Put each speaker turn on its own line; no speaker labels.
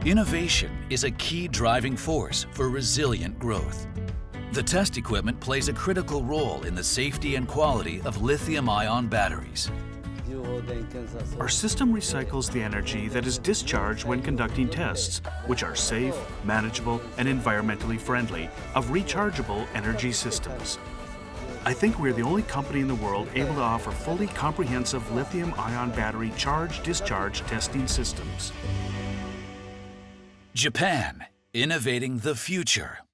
Innovation is a key driving force for resilient growth. The test equipment plays a critical role in the safety and quality of lithium-ion batteries.
Our system recycles the energy that is discharged when conducting tests, which are safe, manageable, and environmentally friendly, of rechargeable energy systems. I think we're the only company in the world able to offer fully comprehensive lithium-ion battery charge-discharge testing systems.
Japan, innovating the future.